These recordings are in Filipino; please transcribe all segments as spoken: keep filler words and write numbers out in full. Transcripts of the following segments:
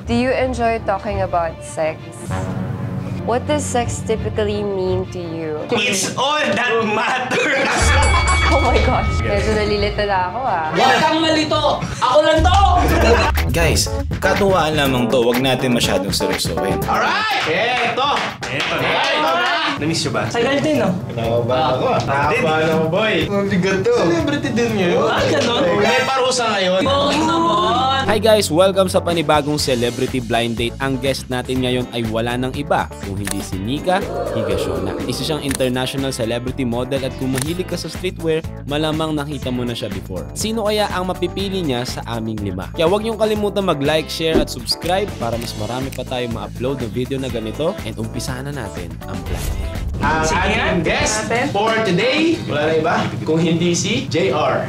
Do you enjoy talking about sex? What does sex typically mean to you? It's all that matters! Oh my gosh, medyo nalilito na ako ah. Huwag kang malito! Ako lang to! Guys, katuwaan lamang to, wag natin masyadong seryosohin. Alright! Eto! Eto na! Eto na! Namiss nyo ba? Tagal din, no? Nakabala ako ah. Nakabala ako, boy. Ang bigat to. Celebrity din nyo. Ah, ganun? May parusa ngayon. Okay naman! Hi guys! Welcome sa panibagong Celebrity Blind Date. Ang guest natin ngayon ay wala nang iba kung hindi si Nika Higashioka. Isa siyang international celebrity model at kung mahilig ka sa streetwear, malamang nakita mo na siya before. Sino kaya ang mapipili niya sa aming lima? Kaya huwag niyong kalimutan mag-like, share at subscribe para mas marami pa tayong ma-upload na video na ganito and umpisahan na natin ang blind date. Ang ating guest for today, wala na iba, kung hindi si J R.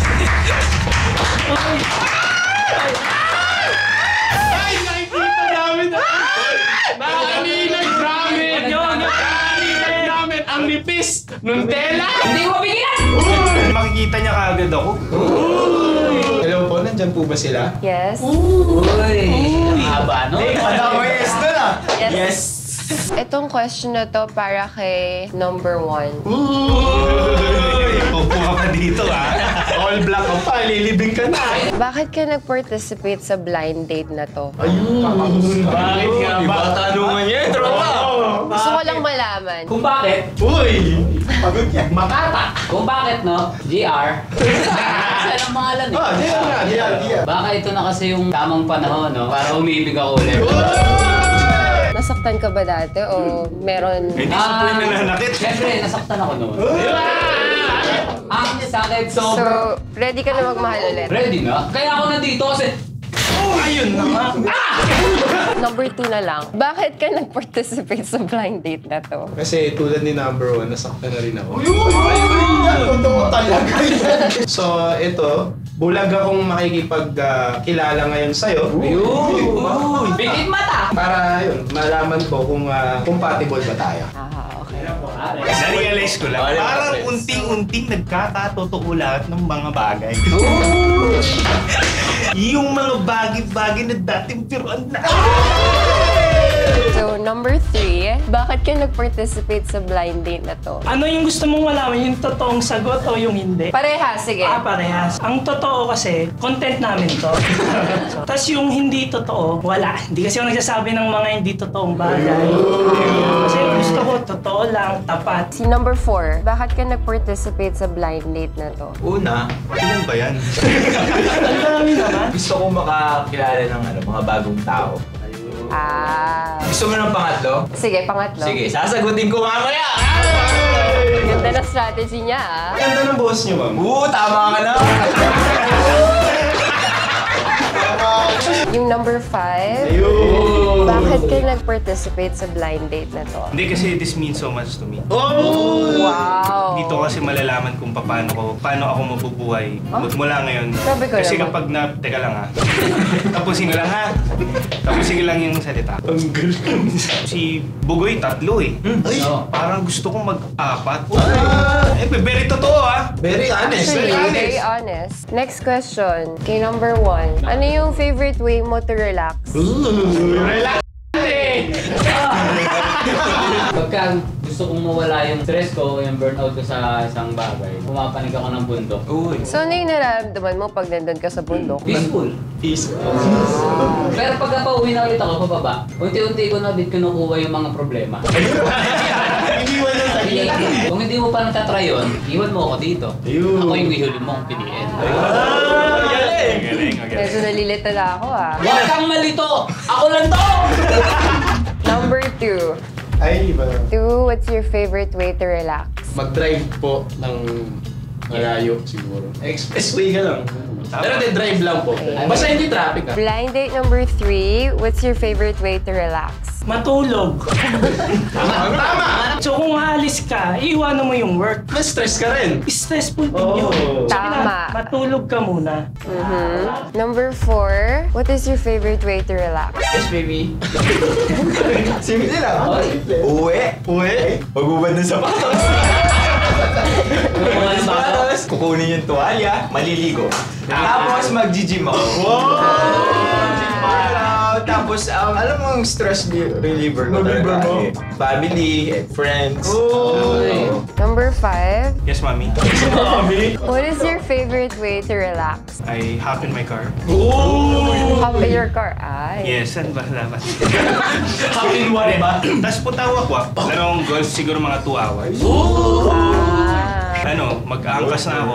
Ay, nakikita namin! Nakaninag namin! Nakaninag namin ang nipis ng tela! Hindi ko mabigyan! Makikita niya kaagad ako. Hello po, nandyan po ba sila? Yes? Uy! Ang haba, no? Yes na na! Yes. Yes! Itong question na to para kay number one. Uy! Upo ka pa dito ah. All black ka pa, lilibing ka na. Bakit ka nag-participate sa blind date na to? Ayun! Bakit nga ba? Tanungan niya, tropa! Gusto ko lang malaman. Kung bakit? Uy! Pagod niya. Makata! Kung bakit, no? G R. Saan ang pangalan eh? Ah, diyan nga, diyan, diyan. Baka ito na kasi yung tamang panahon, no? Para umibig ako ulit. Nasaktan ka ba dati o meron... Hindi sa point na nanakit. Siyempre, nasaktan ako noon. Ang sakit So, sobra. ready ka na magmahal ulit? Ready na? Kaya ako nandito kasi... Oh, ayun na nga. Number two na lang. Bakit ka nag-participate sa blind date na to? Kasi tulad ni number one, nasaktan na rin ako. Ayun! Totoo talaga yan. So, ito, bulag akong makikipagkilala ngayon sa'yo. Ayun! Bigit mata! Para yun, malaman ko kung uh, compatible ba tayo. Ah, okay. Na-realize ko lang, parang unting-unting nagkakatotoo lahat ng mga bagay. Yung mga bagay-bagay na dating piruan na. So, number three, bakit ka nag-participate sa blind date na to? Ano yung gusto mong malaman? Yung totoong sagot o yung hindi? Parehas, sige. Ah, parehas. Ang totoo kasi, content namin to. So, Tapos yung hindi totoo, wala. Hindi kasi ako nagsasabi ng mga hindi totoong bagay. Kasi gusto ko, totoo lang, tapat. Si number four, bakit ka nag-participate sa blind date na to? Una, ilan ba yan? Ang dami naman. Gusto kong makakilala ng ano, mga bagong tao. Ah. Gusto mo ng pangatlo? Sige, pangatlo. Sige, sasagutin ko mamaya! Ganda na strategy niya, ah. Ganda ng boss niyo, ma'am. Oo, tama ka na! Yung number five, Ayun! bakit ka nag-participate sa blind date na to? Hindi kasi this means so much to me. Oh! Wow! Dito kasi malalaman kung paano ko, paano ako mabubuhay Oh? mula ngayon. Sabi ko Kasi naman. kapag na, teka lang ha. Tapusin ko lang ha. Tapusin ko lang yung salita. Ang galing. Si Bugoy tatlo eh. Ay! No. Parang gusto kong mag-apat. Eh, very totoo ha. Very honest. Actually, Very very honest. honest. Next question, kay number one. Ano yung favorite way mo to relax? Relax! Pagka gusto kong mawala yung stress ko o yung burnout ko sa isang bagay, pumapanig ako ng bundok. Uy. So, ano yung nararamdaman mo pag nandun ka sa bundok? Peaceful. Peaceful. Pero pagka pauwi na ulit ako pababa, unti-unti ko na din kinukuha yung mga problema. Hindi mo na Kung hindi mo pa natatry yun, iwan mo ako dito. Ayun. Ako yung ihuli mong piliin. Galing! Galing, galing. Medyo nalilito na ako, ah. Huwag kang malito! Ako lang to! Number two. Ay, iba. Two, what's your favorite way to relax? Mag-drive po ng malayo siguro. Expressway ka lang. Pero de drive lang po. Basta hindi traffic ah. Blind date number three, what's your favorite way to relax? Matulog. Tama! Tama! So kung aalis ka, iiwanan mo yung work. Mas stress ka rin. Stressful din Oo. yun. So, Tama. matulog ka muna. Mm-hmm. Number four, what is your favorite way to relax? Yes, baby. Simple lang. Uwi. Uwi? Magubad ng sapatos. Sapatos. Kukunin yung tuwalya, maliligo. Tapos mag-gym ako. Wow! Ah, tapos, um, alam mo yung stress li- reliever ko Reliever talaga. mo? Eh, family, eh, friends. Oh! Number five. Yes, mami. What is your favorite way to relax? I hop in my car. Hop in your car. Ay. Yes, saan ba? Dapat. Happy one ba? Tapos putawak-wak. Larong golf siguro mga two hours. Ah. Ano, mag-aangkas na ako.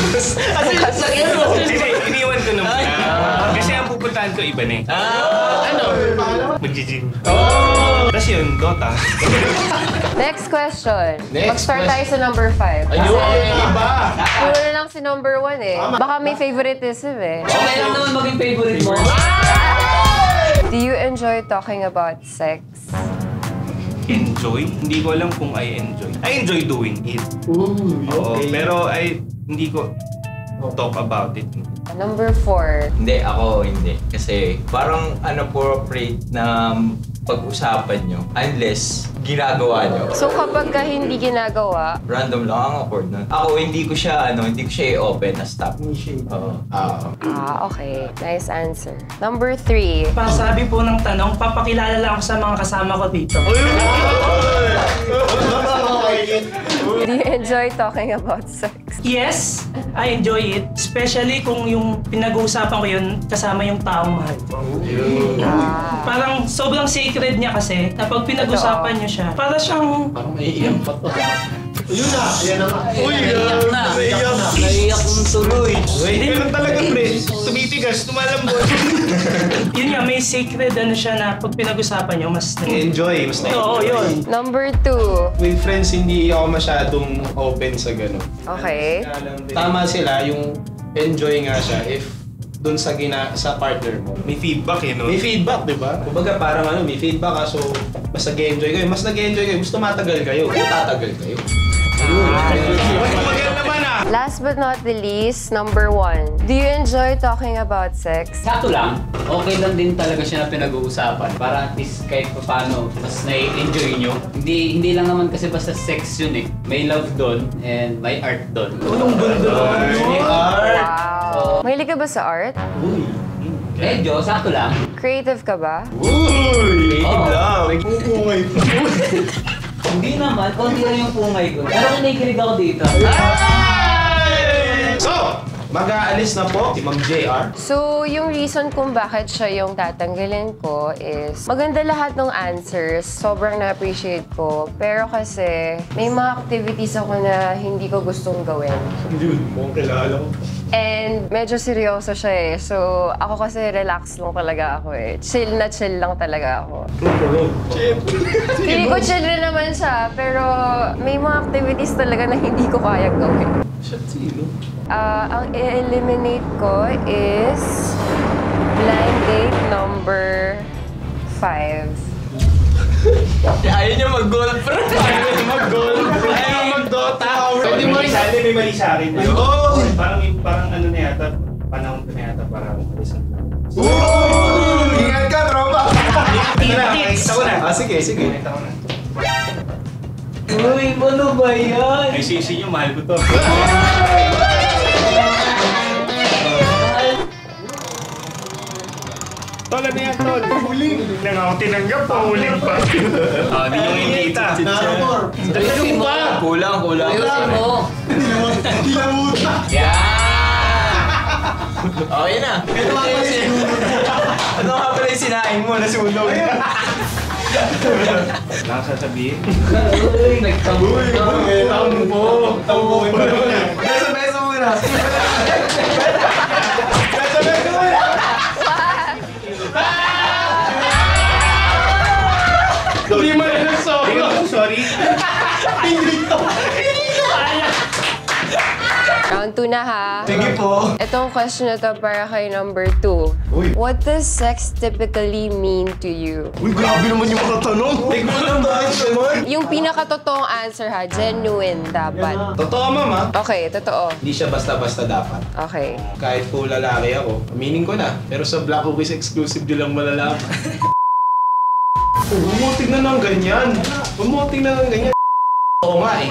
Hindi, iniwan ko naman. Ah, kasi ang pupuntahan ko iba na eh. Ano? Mag-gym. Oh! Tapos yun, Dota. Next question. Next Mag-start tayo question. sa number five. Ayun, iba! Puro na lang si number one eh. Baka may favoritism eh. Okay lang naman maging favorite mo. Do you enjoy talking about sex? Enjoy? Hindi ko alam kung I enjoy. I enjoy doing it. Oo, pero I hindi ko talk about it. Number four. Hindi, ako hindi. Kasi parang inappropriate na pag-usapan nyo unless ginagawa nyo. So kapag ka hindi ginagawa, Random lang ang awkward nun. Ako, hindi ko siya, ano, hindi ko siya i-open na stop. Oo. Ah. ah, okay. Nice answer. Number three. Pasabi po ng tanong, papakilala lang ako sa mga kasama ko dito. Do you enjoy talking about sex? Yes, I enjoy it. Especially kung yung pinag-uusapan ko yun kasama yung taong mahal ko. Ah. Parang sobrang sacred niya kasi na pag pinag-usapan niyo siya, para siyang Parang maiiyak pa to. Ayun na! Ayan na nga. Uy, Naiiyak na. naiiyak na. Naiiyak ng tuloy. Wait, ganun talaga, pre. Tumitigas, tumalambot. yun nga, may sacred ano siya na pag pinag-usapan niyo, mas Enjoy, mas na Oo, yun. Number two. With friends, hindi ako masyadong open sa gano'n. Okay. Tama sila, yung enjoy nga siya if dun sa gina sa partner mo. May feedback eh, no? May feedback, di ba? Kumbaga parang ano, may feedback ka, so mas nag-enjoy kayo. Mas nag-enjoy kayo, gusto matagal kayo, tatagal kayo. Tumagal naman ah! Last but not the least, number one. Do you enjoy talking about sex? Sakto lang. Okay lang din talaga siya na pinag-uusapan. Para at least kahit pa paano, mas nai-enjoy nyo. Hindi hindi lang naman kasi basta sex yun eh. May love doon and may art doon. Tulong gundo. May art. Wow. Mahilig ka ba sa art? Medyo, sakto lang. Creative ka ba? Creative Oo. lang. Pupungay pa. Hindi naman, konti lang yung pungay ko. Pero kinikilig ako dito. So, mag-aalis na po si Ma'am J R. So, yung reason kung bakit siya yung tatanggalin ko is maganda lahat ng answers. Sobrang na-appreciate ko. Pero kasi, may mga activities ako na hindi ko gustong gawin. Dude, mukhang kilala ko. And medyo seryoso siya eh. So, ako kasi relax lang talaga ako eh. Chill na chill lang talaga ako. Hindi ko chill rin naman siya, pero may mga activities talaga na hindi ko kayang gawin. Shit, sino? Ah, ang i-eliminate ko is blind date number five. Ayaw niya mag-golfriend. Ayaw mag-golf. Ayaw mag-Dota. Pwede mo rin sa akin, may mali sa akin. Oh! Parang, parang ano na yata, panahon ko na yata para umalis ang plan. Ingat ka, tropa! Ito na, nakita ko na. Ah, sige, sige. Nakita ko na. Uy, ano ba yan? Ay, sisi nyo, mahal ko to. Tol, ano yan, tol? Huling. Lang ako tinanggap, pahuling pa. Ah, di nyo ngingita. Narapor. Ayusin mo. Kulang, kulang. Ayusin mo. Kinamuta. Okay na. Ito nga pala yung Ano nga pala yung sinain mo na sunog? Lang sasabihin. Uy, nagtambo. Tambo. Tambo. Beso-beso muna. Beso-beso muna. Hindi mo na Hindi nagsoba. ko, sorry. Round two na ha. Sige po. Itong question na to para kay number two. Uy. What does sex typically mean to you? Uy, grabe naman yung mga tanong. Tignan lang dahil naman. Yung pinakatotoong answer ha, genuine dapat. Totoo, mama. Okay, totoo. Hindi siya basta-basta dapat. Okay. Kahit po lalaki ako, aminin ko na. Pero sa Black Cookies exclusive nyo lang malalaman. Bumuting na ng ganyan. Bumuting na ng ganyan. Oo nga eh.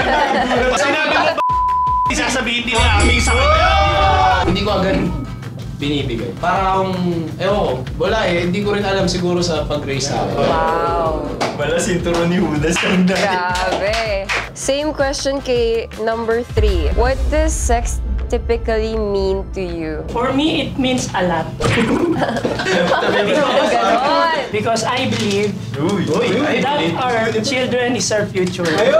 Sinabi mo ba? Isasabihin din na aming sa kanya. Hindi ko agad binibigay. Para akong, ewan ko, wala eh, hindi ko rin alam siguro sa pag-raise sa akin. Wow. Wala sinturo ni Judas ang dahil. Grabe. Same question kay number three. What does sex typically mean to you? For me, it means a lot. Ganon. Because I believe that our children is our future.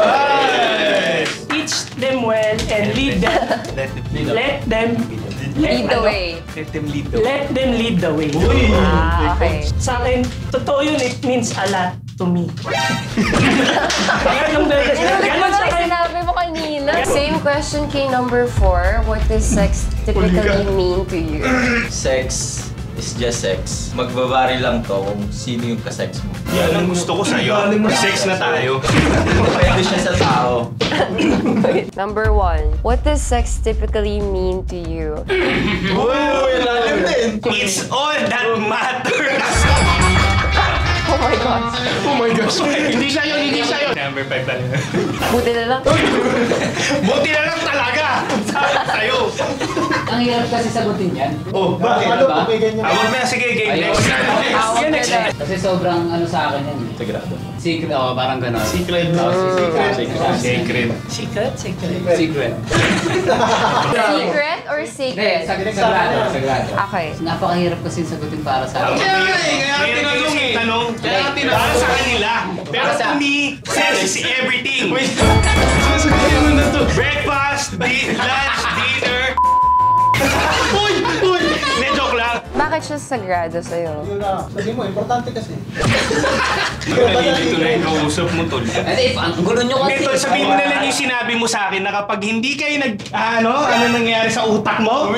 Teach them well and lead them. Let them lead. Let them Lead the ano, way. Let them lead the way. Let them lead the way. Ah, okay. Sa akin, totoo yun, it means a lot to me. Ganun ba? Inulit mo Ganun na sa yung akin. sinabi mo kanina. Same question kay number four. What does sex typically mean to you? Sex is just sex. Magbabari lang to kung sino yung kasex mo. Yan ang gusto ko sa'yo. Sex na tayo. Pwede siya sa tao. Number one. What does sex typically mean to you? Uy, lalim din! It's all that matters. Oh my gosh. Oh my gosh! Hindi siya yun, hindi siya yun! Number five na lang. Buti na lang. Buti na lang talaga! Sabi sa'yo. Ang hirap kasi sagutin yan. Oh, bakit? Ano ba? Awag na, sige, game Ayun. next. Awag Yan, na next. lang. Kasi sobrang ano sa akin yan. eh. Sagrado. Secret, oh, parang gano'n. Secret. Oh, secret. Secret. Secret, secret. Secret. Secret or Hindi, sacred? sag- sagrado. Sagrado. Okay. Napakahirap kasi sagutin para sa akin. Kaya nga eh, kaya Ngayon tinanong kasi eh. tanong, Kaya tinanong. para sa kanila. Pero Para sa- to me, sex is everything. Sasabihin mo na to. Breakfast, di- lunch, dinner. Uy! Uy! Hindi, joke lang. Bakit siya sagrado sa'yo? Yun na. Sabi mo, importante kasi. Nalilito na yung kausap mo, tol. Hindi, ang gulo nyo kasi. Ito, sabihin mo na lang yung sinabi mo sa akin na kapag hindi kayo nag... Ano? Ano nangyayari sa utak mo?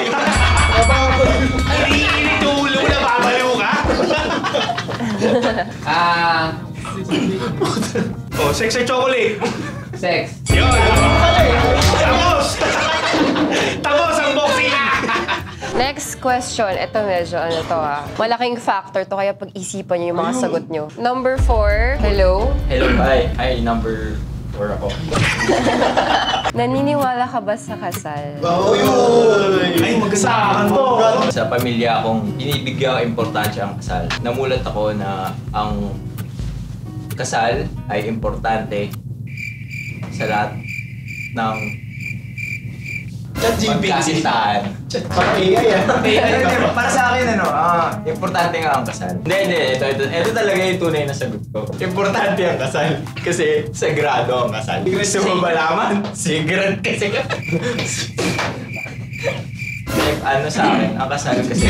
Iniinit yung ulo mo na babaliw ka? Ah, Oh, sex or chocolate? sex. Yun! Tapos! Tapos ang boxing! Next question. Ito medyo ano to ah. Malaking factor to kaya pag-isipan niyo yung mga sagot niyo. Number four. Hello? Hello, bye. Ay, number four ako. Naniniwala ka ba sa kasal? Ay, magkasama to! Sa pamilya akong binibigyan ng importansya ang kasal. Namulat ako na ang kasal ay importante sa lahat ng magkasintahan. Para sa akin, ano, ah, importante nga ang kasal. Hindi, hindi. Ito, ito, ito talaga yung tunay na sagot ko. Importante ang kasal kasi sagrado ang kasal. Gusto mo ba laman? Secret kasi. Like, ano sa akin, ang kasal kasi.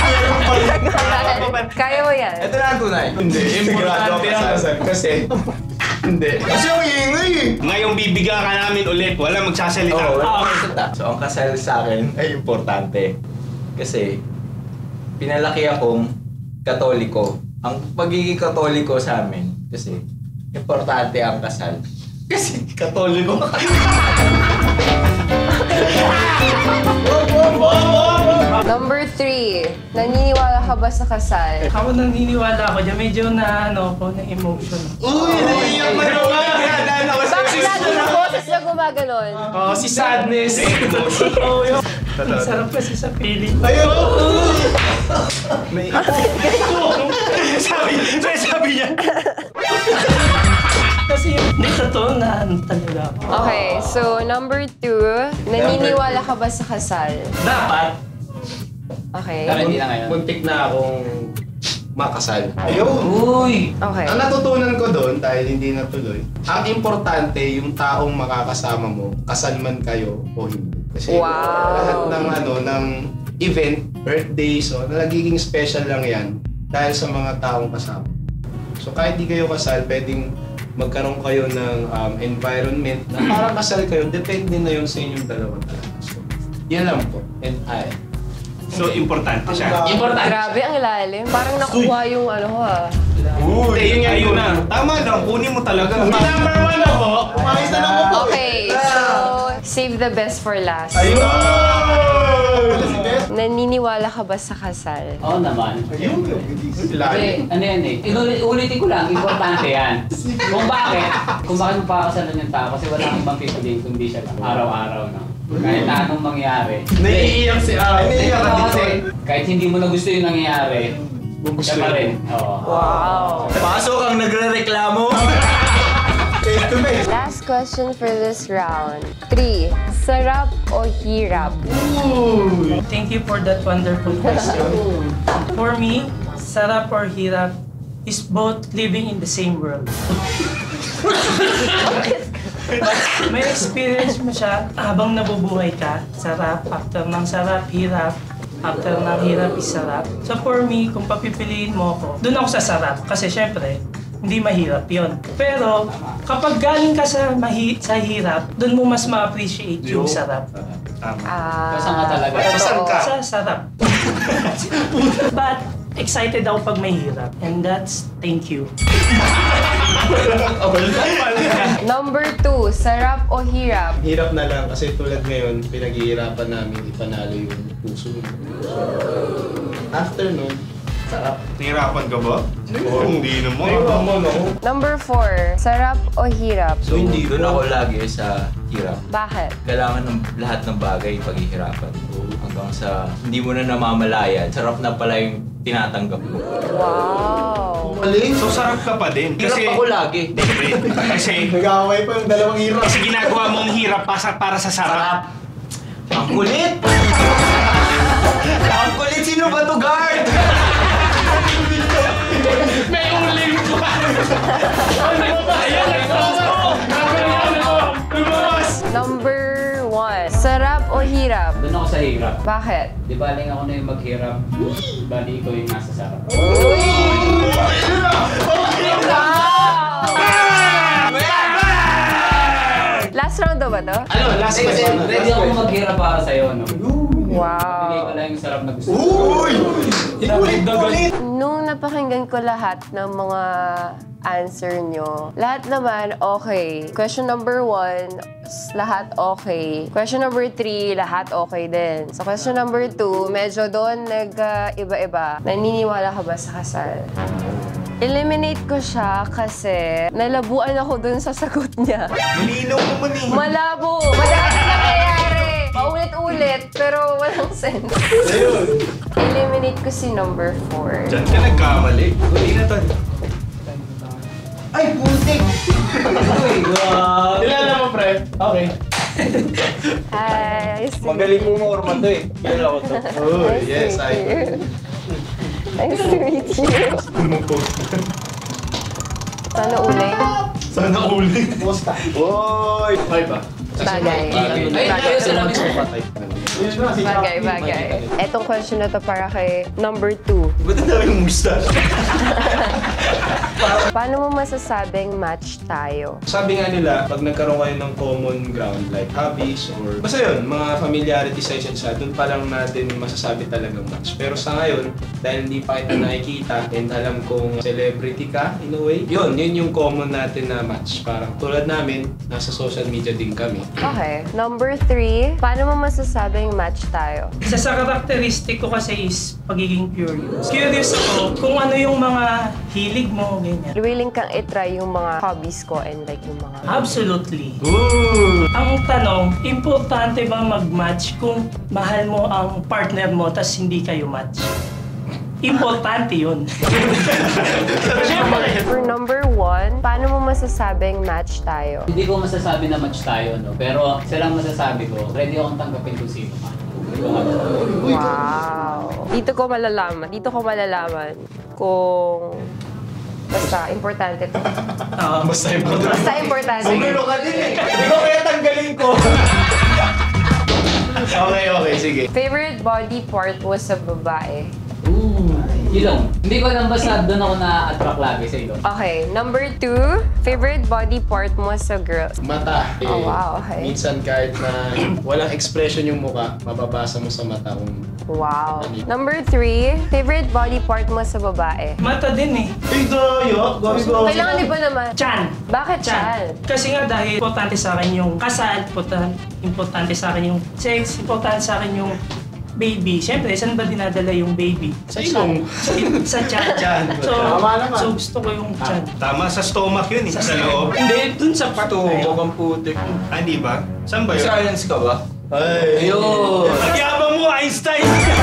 Kaya mo yan. Ito na ang tunay. Hindi, importante ang kasal kasi... Hindi. Kasi ang ingay eh. Ngayong bibigyan ka namin ulit, wala magsasalita. Oo, Ah, wala. So, ang kasal sa akin ay importante. Kasi, pinalaki akong katoliko. Ang pagiging katoliko sa amin, kasi, importante ang kasal. Kasi, katoliko. Number three. Naniniwala ka ba sa kasal? Ako naniniwala ako dyan. Medyo na ano ako, na emotion. Uy, naiiyak mo naman. Bakit lagi yung boses na gumaganon? Oh, si Sadness. Oo, yun. Ang sarap kasi sa feeling. Ayun! sabi, sabi, sabi niya. Kasi hindi totoo na ano talaga ako. Okay, so number two. Naniniwala ka ba sa kasal? Dapat, Okay. Pero hindi na ngayon. muntik na akong makasal. Uy! Okay. Ang natutunan ko doon, dahil hindi natuloy, ang importante yung taong makakasama mo, kasal man kayo o hindi. Kasi Wow. lahat ng ano ng event, birthdays, so nagiging special lang yan dahil sa mga taong kasama. So kahit di kayo kasal, pwedeng magkaroon kayo ng um, environment na parang kasal kayo, depende na yun sa inyong dalawa talaga. So, yan lang po. And I. So, importante siya. Importante. Grabe, ang lalim. Parang nakuha yung ano ko ah. Uy, yun nga yun na. Tama lang, kunin mo talaga. Number one ako! Umayos na lang ako! Okay, so save the best for last. Ayun! Naniniwala ka ba sa kasal? Oo naman. Ayun! Kasi Lalim. ano yan eh, inulit, ulitin ko lang, importante yan. Kung bakit, kung bakit mo pakakasalan yung tao kasi wala kang ibang pipiliin kundi siya lang. Araw-araw na. Kahit na anong mangyari. Naiiyak si ah, naiiyak ka Kasi dito. kahit hindi mo na gusto yung nangyayari, Gusto siya pa yun. rin. Oo. Wow. Pasok ang nagre-reklamo. Face to face. Last question for this round. Three. Sarap o hirap? Thank you for that wonderful question. For me, sarap or hirap is both living in the same world. May experience mo siya habang nabubuhay ka. Sarap, after ng sarap, hirap. After ng hirap is sarap. So for me, kung papipiliin mo ako, dun ako sa sarap. Kasi syempre, hindi mahirap yon. Pero kapag galing ka sa, mahi sa hirap, dun mo mas ma-appreciate yung sarap. Tama. Ah, Saan ka talaga? totoo. Saan ka? Sa sarap. But excited ako pag may hirap. And that's thank you. Number two. Sarap o hirap? Hirap na lang kasi tulad ngayon, pinaghihirapan namin ipanalo yung puso mo. So, after nun, sarap. Nahirapan ka ba? Oo, hindi naman. Naiwaman ako. Number four. Sarap o hirap? So, hindi doon ako lagi sa hirap. Bakit? Kailangan ng lahat ng bagay paghihirapan. Hanggang sa hindi mo na namamalayan, sarap na pala yung tinatanggap mo. Wow. Mali. So sarap ka pa din. Hirap Kasi, ako lagi. Wait, kasi, Nag-aaway pa yung dalawang hirap. kasi ginagawa mong hirap para, para sa sarap. Ang kulit! Ang kulit! Sino ba to, guard? May uling pa! Ano ba? Ayan, Number one. Sarap o hirap? Doon ako sa hirap. Bakit? Di baling ako na yung maghirap, bali ikaw yung nasa sarap. Last round daw ba to? Ano, last question. Ready ako maghirap para sa'yo, no? Bigay ko Wow. lang yung sarap na gusto ko. Uy! Ulit-ulit! Nung napakinggan ko lahat ng mga answer nyo, lahat naman okay. Question number one, s- lahat okay. Question number three, lahat okay din. So question number two, medyo doon nag-iba-iba. Naniniwala ka ba sa kasal? Eliminate ko siya kasi nalabuan ako dun sa sagot niya. Malinaw naman eh. Malabo! Madami nangyayari! Paulit-ulit, pero walang sense. Ayun. Eliminate ko si number four. Diyan ka nagkamali. Hindi na to. Ay, putik! Kilala mo, pre? Okay. Hi, nice to Magaling mo maurman to eh. Kilala ko to. Oh, Nice to yes, meet I... you. Nice to meet you. Sana ulit. Sana ulit. Posta. Oy! Ay ba? Bagay. Ay, ay, salamat sir. Bagay, bagay. Etong question na to para kay number two. Ba't ang dami yung mustache? Paano mo masasabing match tayo? Sabi nga nila, pag nagkaroon kayo ng common ground like hobbies or basta yun, mga familiarity sa isa't isa, dun pa lang natin masasabi talagang match. Pero sa ngayon, dahil hindi pa kita nakikita and alam kong celebrity ka in a way, yun, yun yung common natin na match. Parang tulad namin, nasa social media din kami. Okay. Number three, paano mo masasabing match tayo? Isa sa karakteristik ko kasi is pagiging curious. Curious ako kung ano yung mga hilig mo, ganyan. Willing kang itry yung mga hobbies ko and like yung mga... Absolutely. Ang tanong, importante ba mag-match kung mahal mo ang partner mo tas hindi kayo match? Importante yun. For number one, paano mo masasabing match tayo? Hindi ko masasabi na match tayo, no? Pero isa lang masasabi ko, ready akong tanggapin kung sino ka. Hindi ko alam. Wow. Dito ko malalaman. Dito ko malalaman kung... Basta, importante to. Oo. Basta yung Basta, importante. ka din eh. Hindi ko kaya tanggalin ko. Okay, okay, sige. Favorite body part mo sa babae? Ooh, ilong. Hindi ko alam basta doon ako na-attract lagi sa ilong. Okay, number two, favorite body part mo sa girl? Mata. Eh, Oh, wow, okay. Minsan kahit na walang expression yung mukha, mababasa mo sa mata kung... Wow. Number three, favorite body part mo sa babae? Mata din eh. Ay, daya! Gabi ko. Kailangan di ba naman? Chan. Bakit Chan. chan? Kasi nga dahil importante sa akin yung kasal, importante, importante sa akin yung sex, importante sa akin yung baby. Siyempre, saan ba dinadala yung baby? Sa ilong. Sa, sa chan. Chan. So, Tama naman. so gusto ko yung chan. Tama, sa stomach yun eh. Sa loob. Hindi, dun sa part na yun. Huwag ang putik. Ah, di ba? Saan ba May yun? science ka ba? Ay! Ayun! Nagyabang mo, Einstein!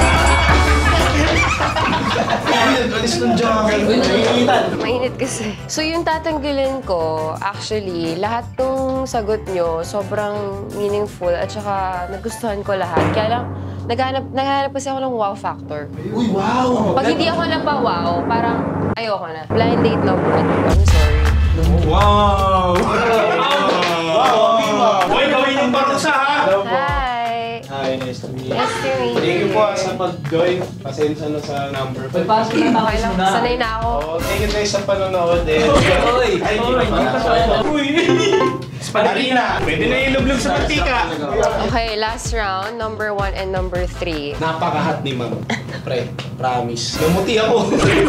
Alis ng jacket. Mainit kasi. So yung tatanggalin ko, actually, lahat ng sagot nyo sobrang meaningful at saka nagustuhan ko lahat. Kaya lang, naghanap, naghanap kasi ako ng wow factor. Uy, wow! Pag hindi ako napawaw, parang ayoko na. Blind date no, I'm sorry. Wow! Wow, Viva! Hoy, gawin yung parusa, ha? Hi! Hi, nice to meet you. Nice to meet Thank you you. po ah, sa pag-join. Pasensya na sa number. May pasok na Okay lang, sanay na ako. Oh, thank you guys sa panonood eh. Oy! Ay, di Oy, pa di pa pala. Uy! Spadina! Pwede na ilublog sa mantika. Okay, last round, number one and number three. Napakahat ni Ma'am. Pre, promise. Namuti ako.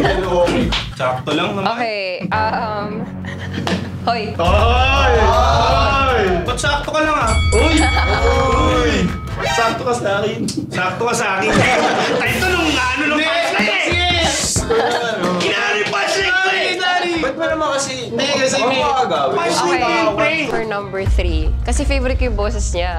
Sakto lang naman. Okay, um... Hoy! Hoy! Hoy! Ba't sakto ka lang, ah? Uy! Uy! Sakto ka sa akin. Sakto ka sa akin. Ay, ito nung ano nung punchline eh! Ginano yung punchline ko eh! Ba't mo naman kasi... Hindi, kasi Ako may- makagawin. Punchline Okay, eh, pre! for number three. Kasi favorite ko yung boses niya.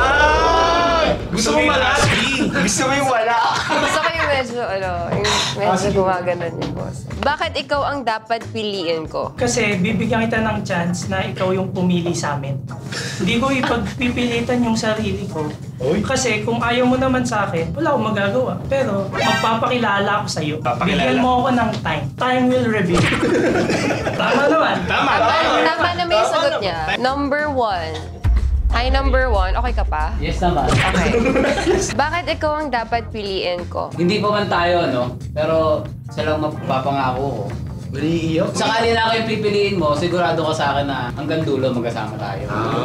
Ah! Gusto mo malaski? Gusto mo yung wala? Gusto ko yung medyo, ano, yung medyo gumaganon yung boses. Bakit ikaw ang dapat piliin ko? Kasi bibigyan kita ng chance na ikaw yung pumili sa amin. Hindi ko ipagpipilitan yung sarili ko. Uy. Kasi kung ayaw mo naman sa akin, wala akong magagawa. Pero magpapakilala ako sa iyo. Papakilala. Bigyan mo ako ng time. Time will reveal. Tama naman. Tama, Tama, tama. tama na may sagot niya. Number one. Hi, number one. Okay ka pa? Yes naman. Okay. Bakit ikaw ang dapat piliin ko? Hindi pa man tayo, no? Pero siya lang mapapangako ko. Uliiyak. Sakali na ako yung pipiliin mo, sigurado ka sa akin na hanggang dulo magkasama tayo.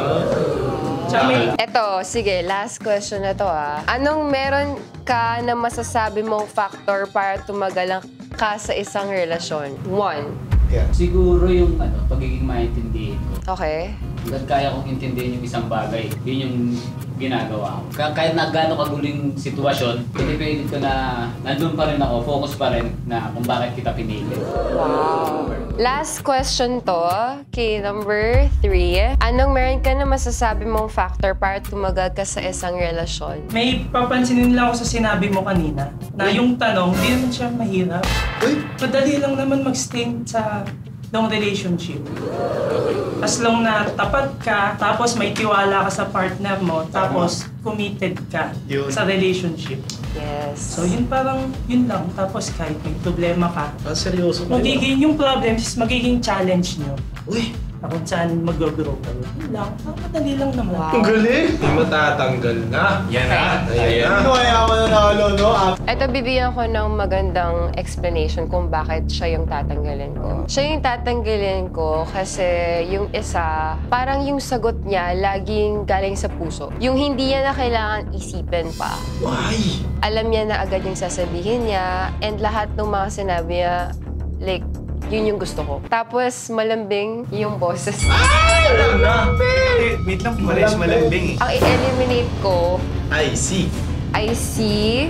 Tsaka may- Eto, sige, last question na to ah. Anong meron ka na masasabi mong factor para tumagal ka sa isang relasyon? One. Yeah. Siguro yung ano, pagiging maintindihin ko. Okay. Hanggang kaya kong intindihin yung isang bagay, yun yung ginagawa ko. Kaya kahit na gaano kaguling sitwasyon, pinipilit ko na nandun pa rin ako, focus pa rin na kung bakit kita pinili. Wow. Last question to, kay number three. Anong meron ka na masasabi mong factor para tumagal ka sa isang relasyon? May papansinin lang ako sa sinabi mo kanina na yung tanong, di naman siya mahirap. Uy! Madali lang naman mag-stay sa long relationship. As long na tapat ka, tapos may tiwala ka sa partner mo, tapos committed ka Yun. sa relationship. Yes. So yun parang, yun lang. Tapos kahit may problema ka, Ah, seryoso kayo. magiging yung problem is magiging challenge nyo. Uy! Na kung saan mag-grow kayo. Yun lang. Parang madali lang naman. Wow. Ang galing! Hindi matatanggal na. Yan na. Ayan na. Ano kaya ako nanalo, no? Ah, Ito, bibigyan ko ng magandang explanation kung bakit siya yung tatanggalin ko. Siya yung tatanggalin ko kasi yung isa, parang yung sagot niya laging galing sa puso. Yung hindi niya na kailangan isipin pa. Why? Alam niya na agad yung sasabihin niya and lahat ng mga sinabi niya, like, yun yung gusto ko. Tapos, malambing yung boses. Alam na! Eh, wait lang, malis malambing eh. Ang i-eliminate ko, I see. I see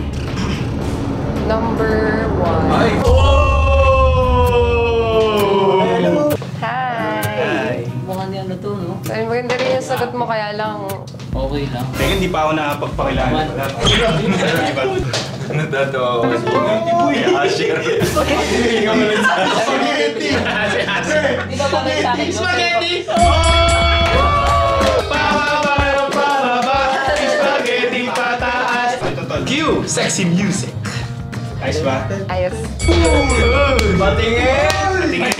number one. Ay! Oh! Hi! Mukhang yan na to, no? Ay, maganda rin yung sagot mo, kaya lang... Okay lang. Teka, hindi pa ako nakapagpakilala. Diba? Natatawa ako kasi uy, Asher. Hindi ka mo lang sa spaghetti! Di ba bagay sa akin? Spaghetti! Spaghetti pataas! Cue! Sexy music! Ayos ba? Ayos. Patingin! Tingin.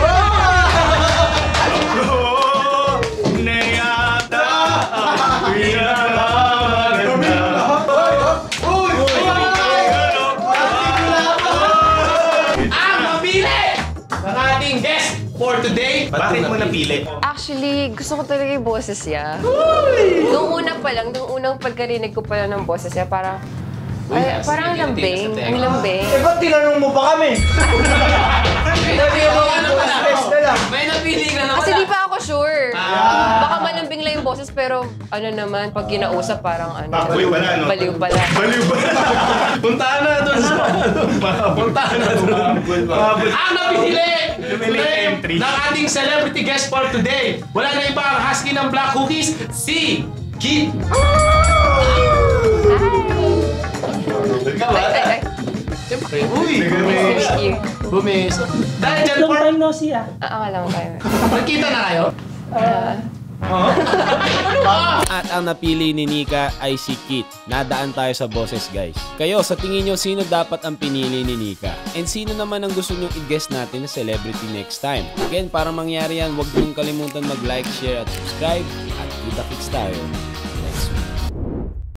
Neyata! Ang mabili! Ang ating guest for today. Bakit mo napili? Actually, gusto ko talaga yung boses niya. Nung una pa lang, nung unang pagkarinig ko pa lang ng boses niya, parang... Ay, parang ang lambing. Ang lambing. Eh, ba't tinanong mo pa kami? Sabi mo ka naman Stress na lang. May napili ka naman. Kasi di pa ako sure. Baka malambing lang yung boses, pero ano naman, pag kinausap, parang ano. Baliw pala, no? Baliw pala. Baliw ba? Puntahan na doon sa... Puntahan na doon. Ang napili! Lumili entry. Ng ating celebrity guest for today. Wala na iba ang husky ng Black Cookies, si Kid. Ay, ay, ay. Siyempre, uy! Nice to meet you. Bumis. Dahil dyan, Long Park, time no see ah. Ah, wala mo tayo. nagkita na kayo? At ang napili ni Nika ay si Kit. Nadaan tayo sa boses, guys. Kayo, sa tingin nyo, sino dapat ang pinili ni Nika? And sino naman ang gusto nyong i-guess natin na celebrity next time? Again, para mangyari yan, huwag nyong kalimutan mag-like, share at subscribe. At kita-kits tayo.